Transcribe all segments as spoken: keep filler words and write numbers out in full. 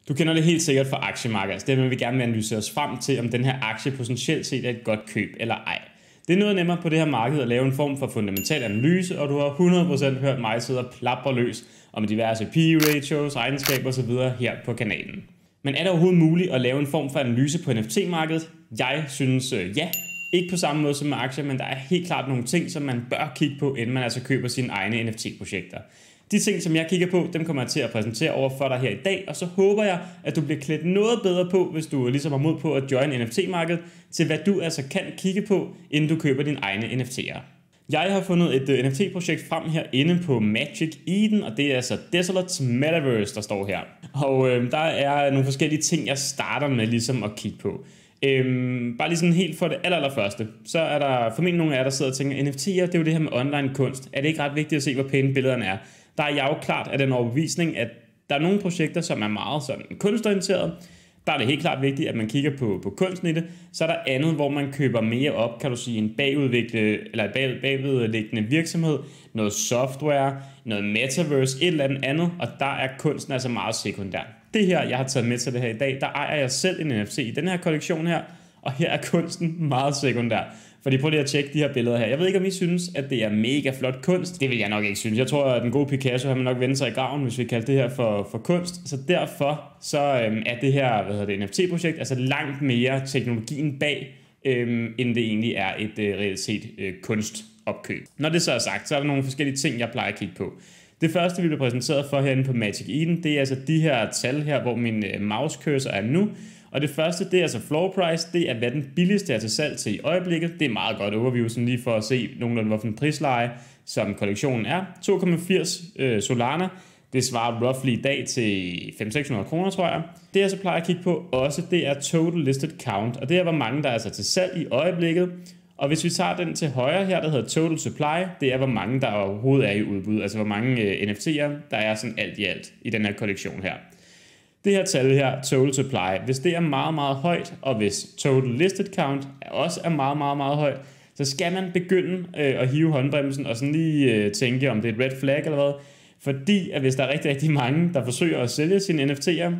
Du kender det helt sikkert fra aktiemarkedet. Altså det er, at vi gerne vil analysere os frem til, om den her aktie potentielt set er et godt køb eller ej. Det er noget nemmere på det her marked at lave en form for fundamental analyse, og du har hundrede procent hørt mig sidde og plapre løs om diverse P E-ratios, regnskaber osv. her på kanalen. Men er det overhovedet muligt at lave en form for analyse på N F T-markedet? Jeg synes øh, ja. Ikke på samme måde som med aktier, men der er helt klart nogle ting, som man bør kigge på, inden man altså køber sine egne N F T-projekter. De ting, som jeg kigger på, dem kommer jeg til at præsentere over for dig her i dag, og så håber jeg, at du bliver klædt noget bedre på, hvis du ligesom har mod på at join N F T-markedet, til hvad du altså kan kigge på, inden du køber dine egne N F T'er. Jeg har fundet et N F T-projekt frem her inde på Magic Eden, og det er altså Desolate Metaverse, der står her. Og øh, der er nogle forskellige ting, jeg starter med ligesom at kigge på. Øhm, bare lige sådan helt for det aller, aller første, så er der formentlig nogle af jer, der sidder og tænker, N F T'er, det er jo det her med online kunst. Er det ikke ret vigtigt at se, hvor pæne billederne er? Der er jeg jo klart af den overbevisning, at der er nogle projekter, som er meget sådan kunstorienteret. Der er det helt klart vigtigt, at man kigger på, på kunsten i det. Så er der andet, hvor man køber mere op, kan du sige, en bagudviklet, eller bag, bagudliggende virksomhed, noget software, noget metaverse, et eller andet andet, og der er kunsten altså meget sekundær. Det her, jeg har taget med til det her i dag, der ejer jeg selv en N F T i den her kollektion her, og her er kunsten meget sekundær. Fordi prøv lige at tjekke de her billeder her. Jeg ved ikke, om I synes, at det er mega flot kunst. Det vil jeg nok ikke synes. Jeg tror, at den gode Picasso har man nok vendt sig i graven, hvis vi kalder det her for, for kunst. Så derfor så øhm, er det her, hvad hedder det, N F T-projekt, altså langt mere teknologien bag, øhm, end det egentlig er et øh, reelt set øh, kunstopkøb. Når det så er sagt, så er der nogle forskellige ting, jeg plejer at kigge på. Det første, vi bliver præsenteret for herinde på Magic Eden, det er altså de her tal her, hvor min øh, mouse cursor er nu. Og det første, det er altså floor price, det er hvad den billigste er til salg til i øjeblikket. Det er meget godt overview, sådan lige for at se nogenlunde, hvorfor en prisleje, som kollektionen er. to komma firs øh, Solana, det svarer roughly i dag til fem hundrede til seks hundrede kroner, tror jeg. Det jeg så plejer at kigge på også, det er total listed count, og det er hvor mange der er altså til salg i øjeblikket. Og hvis vi tager den til højre her, der hedder total supply, det er hvor mange der overhovedet er i udbud, altså hvor mange øh, N F T'er der er sådan alt i alt i den her kollektion her. Det her tal her, total supply, hvis det er meget, meget højt, og hvis total listed count også er meget, meget, meget højt, så skal man begynde øh, at hive håndbremsen og sådan lige øh, tænke, om det er et red flag eller hvad. Fordi at hvis der er rigtig, rigtig mange, der forsøger at sælge sine N F T'er,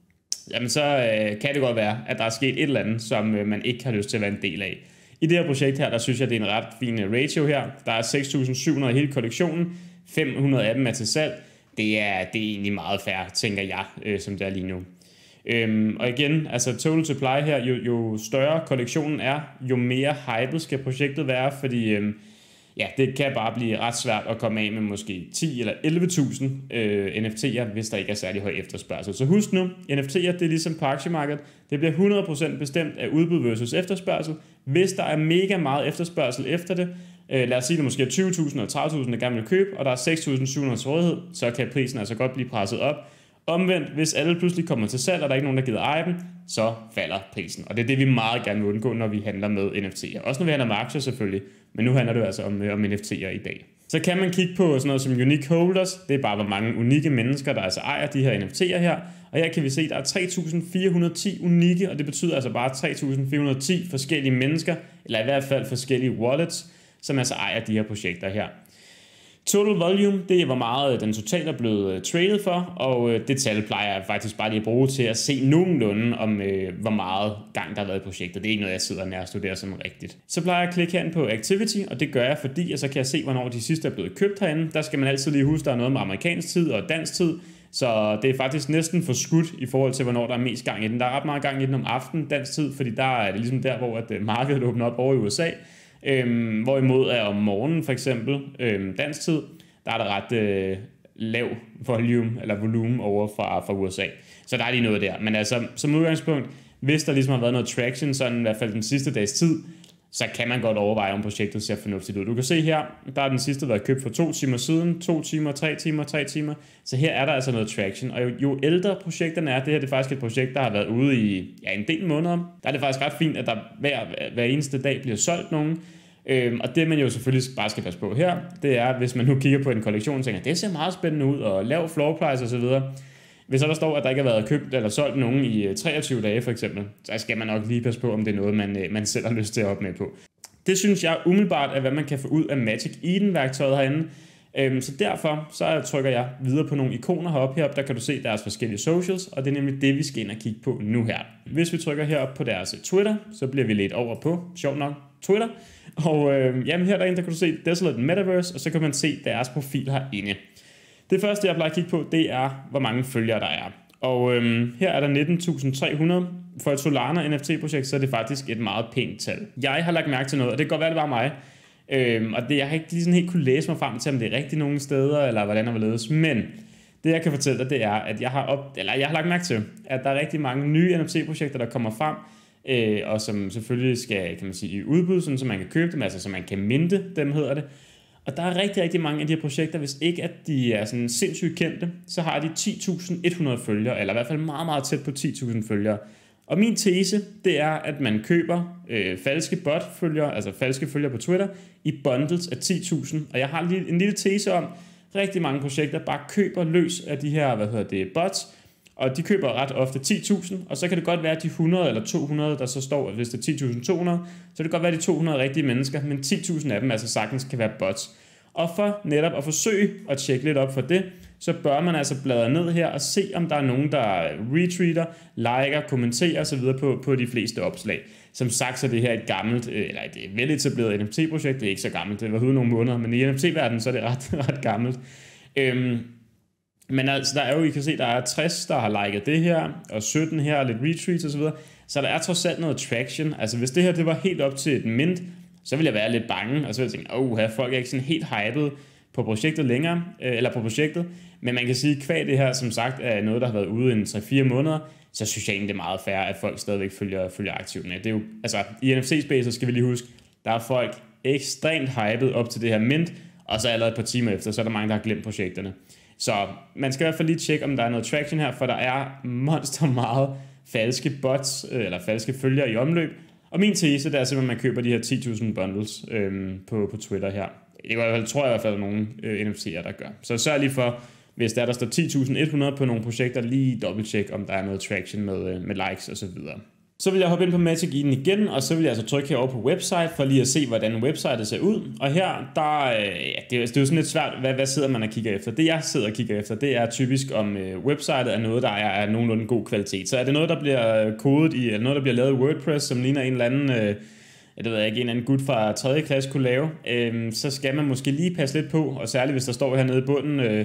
jamen så øh, kan det godt være, at der er sket et eller andet, som øh, man ikke har lyst til at være en del af. I det her projekt her, der synes jeg, det er en ret fin ratio her. Der er seks tusind syv hundrede i hele kollektionen, fem hundrede af dem er til salg. Det er, det er egentlig meget fair, tænker jeg, øh, som det er lige nu. Øhm, og igen, altså total supply her, jo, jo større kollektionen er, jo mere hypet skal projektet være, fordi øhm, ja, det kan bare blive ret svært at komme af med måske ti eller elleve tusind øh, N F T'er, hvis der ikke er særlig høj efterspørgsel. Så husk nu, N F T'er, det er ligesom på aktiemarkedet, det bliver hundrede procent bestemt af udbud versus efterspørgsel. Hvis der er mega meget efterspørgsel efter det, øh, lad os sige, det måske er tyve tusind eller tredive tusind, der gerne vil købe, og der er seks tusind syv hundrede til rådighed, så kan prisen altså godt blive presset op. Omvendt, hvis alle pludselig kommer til salg, og der er ikke nogen, der gider eje dem, så falder prisen. Og det er det, vi meget gerne vil undgå, når vi handler med N F T'er. Også når vi handler med aktier selvfølgelig, men nu handler det altså om, om N F T'er i dag. Så kan man kigge på sådan noget som unique holders. Det er bare, hvor mange unikke mennesker, der altså ejer de her N F T'er her. Og her kan vi se, at der er tre tusind fire hundrede og ti unikke, og det betyder altså bare tre tusind fire hundrede og ti forskellige mennesker, eller i hvert fald forskellige wallets, som altså ejer de her projekter her. Total volume, det er hvor meget den totalt er blevet traded for, og det tal plejer jeg faktisk bare lige at bruge til at se nogenlunde om, øh, hvor meget gang der har været i projektet. Det er ikke noget, jeg sidder og nærstuderer sådan rigtigt. Så plejer jeg at klikke herinde på Activity, og det gør jeg, fordi jeg så kan jeg se, hvornår de sidste er blevet købt herinde. Der skal man altid lige huske, der er noget med amerikansk tid og dansk tid, så det er faktisk næsten for skudt i forhold til, hvornår der er mest gang i den. Der er ret meget gang i den om aftenen, dansk tid, fordi der er det ligesom der, hvor at markedet åbner op over i U S A. Øhm, hvorimod er om morgenen for eksempel øhm, dansk tid, der er der ret øh, lav volume eller volumen over fra, fra U S A. Så der er lige noget der. Men altså som udgangspunkt, hvis der ligesom har været noget traction, sådan i hvert fald den sidste dags tid, så kan man godt overveje, om projektet ser fornuftigt ud. Du kan se her, der er den sidste været købt for to timer siden, to timer, tre timer, tre timer. Så her er der altså noget traction. Og jo, jo ældre projekterne er, det her det er faktisk et projekt, der har været ude i ja, en del måneder. Der er det faktisk ret fint, at der hver, hver eneste dag bliver solgt nogen. Øhm, og det man jo selvfølgelig bare skal passe på her, det er, hvis man nu kigger på en kollektion og tænker, det ser meget spændende ud, og lav floor price osv. Hvis så der står, at der ikke har været købt eller solgt nogen i treogtyve dage for eksempel, så skal man nok lige passe på, om det er noget, man, man selv har lyst til at op med på. Det synes jeg umiddelbart er, hvad man kan få ud af Magic Eden-værktøjet herinde. Øhm, så derfor så trykker jeg videre på nogle ikoner heroppe. Heroppe der kan du se deres forskellige socials, og det er nemlig det, vi skal ind og kigge på nu her. Hvis vi trykker herop på deres Twitter, så bliver vi ledt over på, sjovt nok, Twitter. Og øh, jamen her derinde, der kan du se Desolate Metaverse, og så kan man se deres profil herinde. Det første, jeg plejer at kigge på, det er, hvor mange følgere der er. Og øhm, her er der nitten tusind tre hundrede. For et Solana N F T-projekt, så er det faktisk et meget pænt tal. Jeg har lagt mærke til noget, og det kan godt være, det var mig. Øhm, og det, jeg har ikke lige sådan helt kunne læse mig frem til, om det er rigtigt nogle steder, eller hvordan det var ledes. Men det, jeg kan fortælle dig, det er, at jeg har, op, eller jeg har lagt mærke til, at der er rigtig mange nye N F T-projekter, der kommer frem, øh, og som selvfølgelig skal, kan man sige, i udbud, sådan, så man kan købe dem, altså så man kan minte dem, hedder det. Og der er rigtig, rigtig mange af de her projekter, hvis ikke at de er sådan sindssygt kendte, så har de ti tusind et hundrede følgere, eller i hvert fald meget, meget tæt på ti tusind følgere. Og min tese, det er, at man køber øh, falske bot-følgere, altså falske følgere på Twitter, i bundles af ti tusind. Og jeg har en lille tese om, rigtig mange projekter bare køber løs af de her, hvad hedder det, bots, og de køber ret ofte ti tusind, og så kan det godt være, at de hundrede eller to hundrede, der så står, hvis det er ti tusind to hundrede, så kan det godt være, at de to hundrede rigtige mennesker, men ti tusind af dem altså sagtens kan være bots. Og for netop at forsøge at tjekke lidt op for det, så bør man altså bladre ned her og se, om der er nogen, der retweeter, liker, kommenterer osv. På, på de fleste opslag. Som sagt, så er det her et gammelt, eller et veletableret N F T-projekt. Det er ikke så gammelt, det var ude nogle måneder, men i N F T-verdenen, så er det ret, ret gammelt. Øhm, men altså, der er jo, I kan se, der er tres, der har liket det her, og sytten her, og lidt retweets osv. Så, så der er trods alt noget traction. Altså, hvis det her det var helt op til et mint, så vil jeg være lidt bange, og så vil jeg tænke, åh, her folk er ikke sådan helt hyped på projektet længere, eller på projektet, men man kan sige, at kvad det her, som sagt, er noget, der har været ude i tre fire måneder, så synes jeg egentlig, det er meget fair, at folk stadigvæk følger, følger aktivt med. Det er jo, altså, i N F T-space, skal vi lige huske, der er folk ekstremt hyped op til det her mint, og så allerede et par timer efter, så er der mange, der har glemt projekterne. Så man skal i hvert fald lige tjekke, om der er noget traction her, for der er monster meget falske bots, eller falske følgere i omløb. Og min tese, det er simpelthen, at man køber de her ti tusind bundles øhm, på, på Twitter her. Det tror jeg i hvert fald, at der er nogle øh, N F T'er, der gør. Så sørg lige for, hvis der, der står ti tusind et hundrede på nogle projekter, lige dobbelttjek, om der er noget traction med, øh, med likes osv. Så vil jeg hoppe ind på Magic Eden igen, og så vil jeg altså trykke herovre på website, for lige at se, hvordan websitet ser ud. Og her, der, øh, ja, det, er, det er jo sådan lidt svært, hvad, hvad sidder man og kigger efter. Det jeg sidder og kigger efter, det er typisk, om øh, websitet er noget, der er, er nogenlunde god kvalitet. Så er det noget, der bliver kodet i, eller noget, der bliver lavet i WordPress, som ligner en eller anden, øh, det ved jeg ikke, en eller anden gut fra tredje klasse kunne lave, øh, så skal man måske lige passe lidt på, og særligt hvis der står hernede i bunden, øh,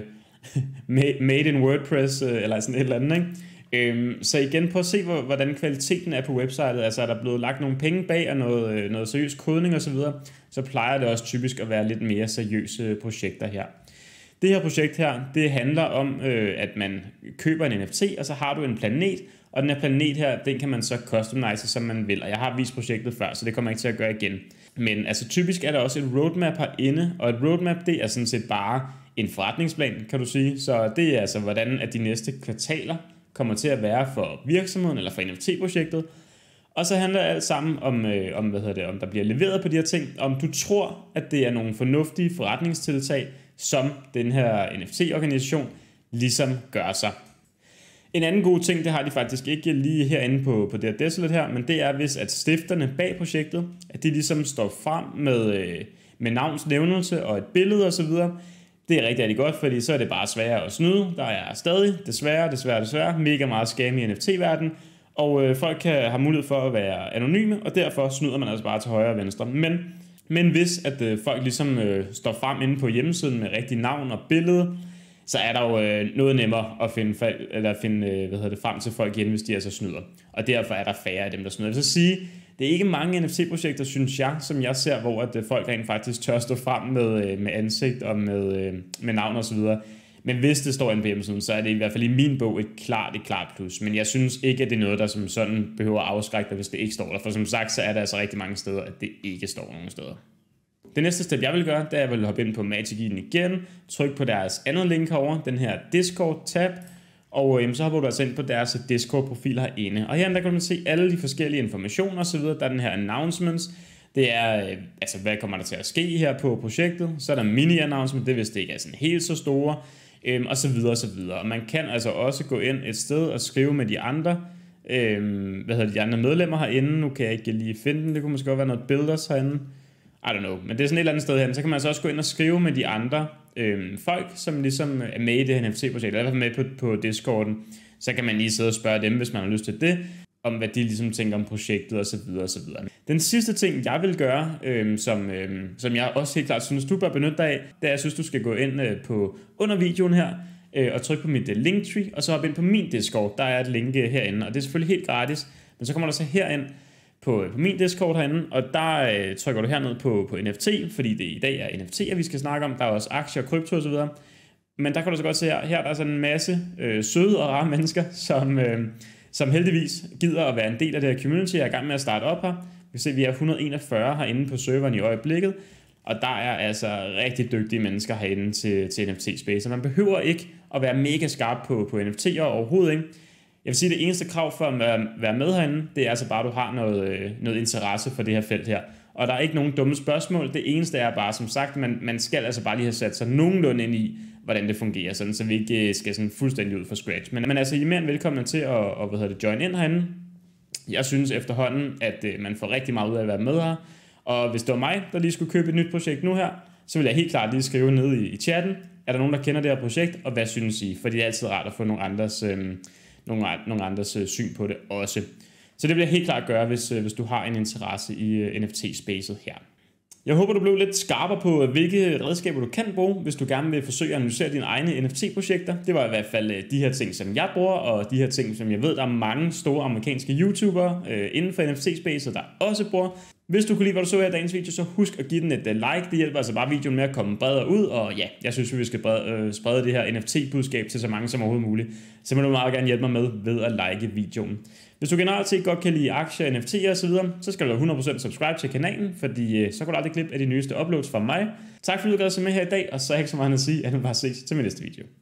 made in WordPress, øh, eller sådan et eller andet, ikke? Øhm, så igen, prøv at se, hvordan kvaliteten er på websitet. Altså er der blevet lagt nogle penge bag og noget, noget seriøs kodning osv., så, så plejer det også typisk at være lidt mere seriøse projekter her. Det her projekt her, det handler om, øh, at man køber en N F T, og så har du en planet, og den her planet her, den kan man så customize, som man vil. Og jeg har vist projektet før, så det kommer jeg ikke til at gøre igen. Men altså typisk er der også et roadmap herinde, og et roadmap, det er sådan set bare en forretningsplan, kan du sige. Så det er altså, hvordan at de næste kvartaler kommer til at være for virksomheden eller for N F T-projektet. Og så handler det alt sammen om, øh, om, hvad hedder det, om der bliver leveret på de her ting, om du tror, at det er nogle fornuftige forretningstiltag, som den her N F T-organisation ligesom gør sig. En anden god ting, det har de faktisk ikke lige herinde på, på det her Desolate her, men det er, hvis at stifterne bag projektet, at de ligesom står frem med, øh, med navnsnævnelse og et billede osv. Det er rigtig, rigtig godt, fordi så er det bare sværere at snyde. Der er stadig desværre, desværre, desværre mega meget scam i N F T-verdenen, og øh, folk kan have mulighed for at være anonyme, og derfor snyder man altså bare til højre og venstre. Men, men hvis at øh, folk ligesom øh, står frem inde på hjemmesiden med rigtig navn og billede, så er der jo øh, noget nemmere at finde, eller finde øh, hvad hedder det, frem til folk igen, hvis de altså snyder. Og derfor er der færre af dem, der snyder. Jeg vil så sige, det er ikke mange N F T-projekter, synes jeg, som jeg ser, hvor at folk rent faktisk tør stå frem med, med ansigt og med, med navn og så videre. Men hvis det står inde på hjemmesiden, så er det i hvert fald i min bog et klart, et klart plus. Men jeg synes ikke, at det er noget, der som sådan behøver at afskrække dig, hvis det ikke står der. For som sagt, så er der altså rigtig mange steder, at det ikke står nogen steder. Det næste step, jeg vil gøre, det er, at jeg vil hoppe ind på Magic Eden igen, trykke på deres andet link herovre, den her Discord-tab, og øhm, så hopper du altså ind på deres Discord-profil herinde. Og herinde der kan man se alle de forskellige informationer osv. Der er den her announcements. Det er, øh, altså hvad kommer der til at ske her på projektet. Så er der mini-announcement, det hvis det ikke er sådan helt så store, øhm, og så videre og så videre. Og man kan altså også gå ind et sted og skrive med de andre, øhm, hvad hedder de andre medlemmer herinde. Nu kan jeg ikke lige finde den, det kunne måske godt være noget builders herinde. I don't know, men det er sådan et eller andet sted her. Så kan man så også gå ind og skrive med de andre øh, folk, som ligesom er med i det her N F T-projekt, eller i hvert fald med på, på Discorden. Så kan man lige sidde og spørge dem, hvis man har lyst til det, om hvad de ligesom tænker om projektet osv. osv. Den sidste ting, jeg vil gøre, øh, som, øh, som jeg også helt klart synes, du bør benytte dig af, det er, jeg synes, du skal gå ind øh, på under videoen her, øh, og trykke på mit øh, linktree, og så op ind på min Discord. Der er et link øh, herinde, og det er selvfølgelig helt gratis, men så kommer du så herind på, på min Discord herinde, og der øh, trykker du herned på, på N F T, fordi det i dag er N F T'er, vi skal snakke om. Der er også aktier, krypto osv. Men der kan du så godt se her, her er der sådan en masse øh, søde og rare mennesker, som... Øh, som heldigvis gider at være en del af det her community. Jeg er i gang med at starte op her. Vi kan se, at vi er et hundrede og enogfyrre herinde på serveren i øjeblikket, og der er altså rigtig dygtige mennesker herinde til, til N F T-space. Man behøver ikke at være mega skarp på, på N F T'er overhovedet, ikke? Jeg vil sige, at det eneste krav for at være med herinde, det er altså bare, at du har noget, noget interesse for det her felt her. Og der er ikke nogen dumme spørgsmål. Det eneste er bare, som sagt, man, man skal altså bare lige have sat sig nogenlunde ind i, hvordan det fungerer, sådan, så vi ikke skal sådan fuldstændig ud fra scratch. Men, men altså, I er mere end velkommen til at og, hvad hedder det, join ind herinde. Jeg synes efterhånden, at øh, man får rigtig meget ud af at være med her. Og hvis det var mig, der lige skulle købe et nyt projekt nu her, så vil jeg helt klart lige skrive ned i, i chatten, er der nogen, der kender det her projekt, og hvad synes I? Fordi det er altid rart at få nogle andres, øh, nogle, nogle andres øh, syn på det også. Så det vil jeg helt klart gøre, hvis, øh, hvis du har en interesse i øh, N F T-spacet her. Jeg håber, du blev lidt skarpere på, hvilke redskaber du kan bruge, hvis du gerne vil forsøge at analysere dine egne N F T-projekter. Det var i hvert fald de her ting, som jeg bruger, og de her ting, som jeg ved, der er mange store amerikanske YouTubere øh, inden for N F T-spacet, der også bruger. Hvis du kunne lide, hvad du så her i dagens video, så husk at give den et like. Det hjælper altså bare videoen med at komme bredere ud, og ja, jeg synes, vi skal brede, øh, sprede det her N F T-budskab til så mange som overhovedet muligt. Så må du meget gerne hjælpe mig med ved at like videoen. Hvis du generelt set godt kan lide aktier, N F T'er osv., så skal du være hundrede procent subscribe til kanalen, fordi øh, så kan du aldrig klippe af de nyeste uploads fra mig. Tak fordi du gad at se med her i dag, og så er ikke så meget at sige, at du bare ses til min næste video.